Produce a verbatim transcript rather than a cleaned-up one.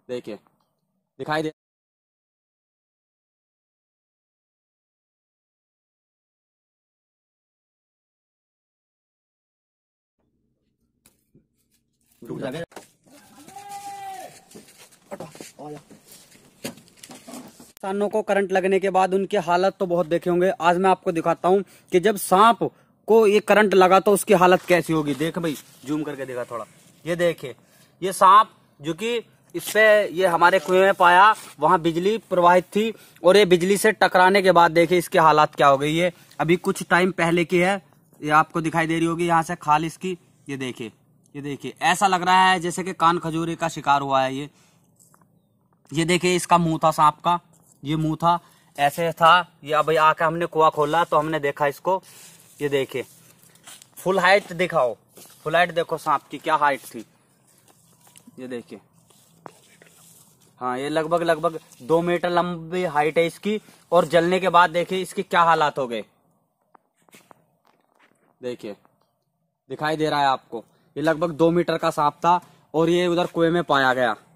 देखिए दिखाई दे इंसानों को करंट लगने के बाद उनकी हालत तो बहुत देखे होंगे। आज मैं आपको दिखाता हूँ कि जब सांप को ये करंट लगा तो उसकी हालत कैसी होगी। देख भाई, जूम करके देखा थोड़ा। ये देखिए, ये सांप जो कि इससे ये हमारे कुएं में पाया, वहां बिजली प्रवाहित थी और ये बिजली से टकराने के बाद देखिए इसकी हालत क्या हो गई। ये अभी कुछ टाइम पहले की है, ये आपको दिखाई दे रही होगी यहाँ से खाल इसकी। ये देखिए, ये देखिए, ऐसा लग रहा है जैसे कि कान खजूरे का शिकार हुआ है ये। ये देखिए इसका मुंह था सांप का, ये मुंह था, ऐसे था ये। अभी आके हमने कुआं खोला तो हमने देखा इसको। ये देखिए फुल हाइट दिखाओ, फुल हाइट देखो सांप की क्या हाइट थी। ये देखिए, हाँ ये लगभग लगभग दो मीटर लंबी हाइट है इसकी। और जलने के बाद देखिए इसकी क्या हालात हो गए। देखिए दिखाई दे रहा है आपको, ये लगभग दो मीटर का सांप था और ये उधर कुएं में पाया गया।